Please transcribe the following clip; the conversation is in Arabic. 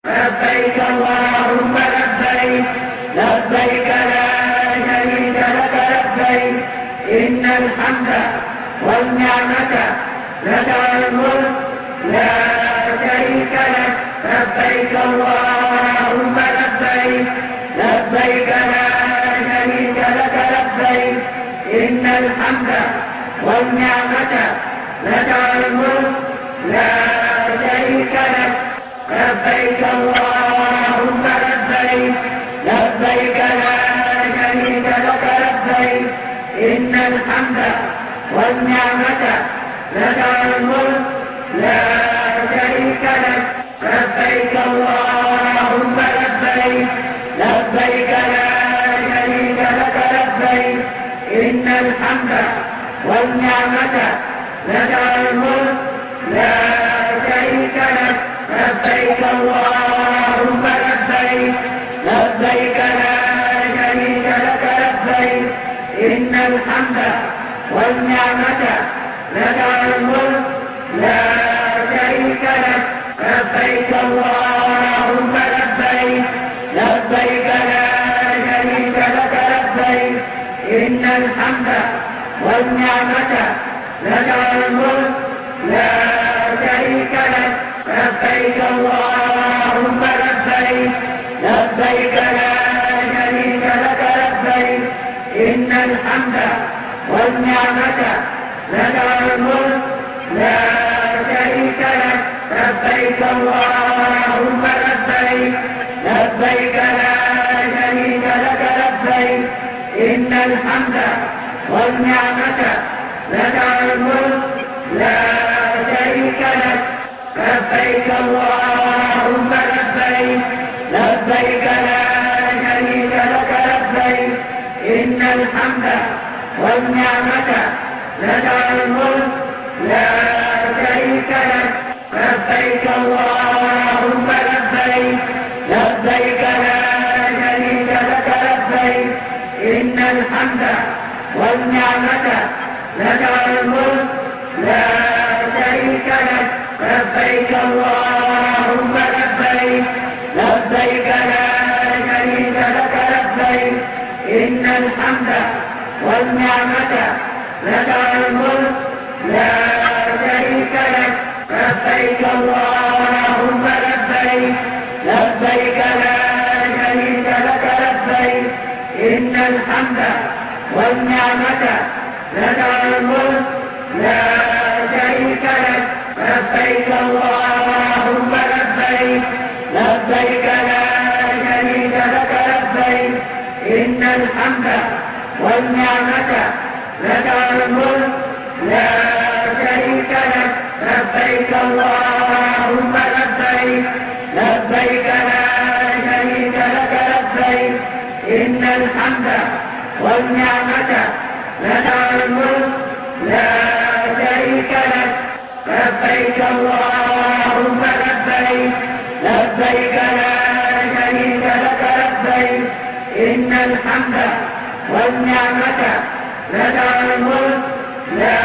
لبيك اللهم لبيك لبيك لا شريك لك لبيك إن الحمد والنعمة لك الملك لا شريك لك لبيك اللهم لبيك لبيك لا شريك لك لبيك إن الحمد والنعمة لك الملك لا شريك لك لبيك اللهم لبيك لبيك لا شريك لك لبيك إن الحمد والنعمة لك الملك لا شريك لك لبيك اللهم لبيك لبيك لا شريك لك لبيك إن الحمد والنعمة لك الملك لا شريك لك لبيك اللهم لبيك لبيك لا شريك لك لبيك إن الحمد والنعمة لك الملك لا شريك لك لبيك اللهم لبيك لبيك لا شريك لك لبيك إن الحمد والنعمة لك الملك لا شريك لك لبيك اللهم لبيك لبيك لا شريك لك لبيك إن الحمد والنعمة لك الملك لا شريك لك لبيك اللهم لبيك لبيك لا شريك لك لبيك إن الحمد والنعمة لك الملك لا شريك لك لبيك اللهم لبيك لبيك لا شريك لك لبيك إن الحمد والنعمة لك الملك لا شريك لك لبيك اللهم لبيك لبيك لا شريك لك لبيك إن الحمد والنعمة لك الملك لا شريك لك لبيك اللهم لبيك لبيك لا شريك لك لبيك إن الحمد والنعمة لك الملك لا شريك لك لبيك اللهم لبيك لبيك لا شريك لك لبيك إن الحمد والنعمة لك الملك لا شريك لك لبيك اللهم لبيك لبيك لا شريك لك لبيك إن الحمد والنعمة لك الملك لا شريك لك لبيك اللهم لبيك لبيك لا شريك لك لبيك إن الحمد والنعمة لك الملك لا شريك لك لبيك اللهم لبيك لبيك لا شريك لك لبيك إن الحمد والنعمة لك الملك لا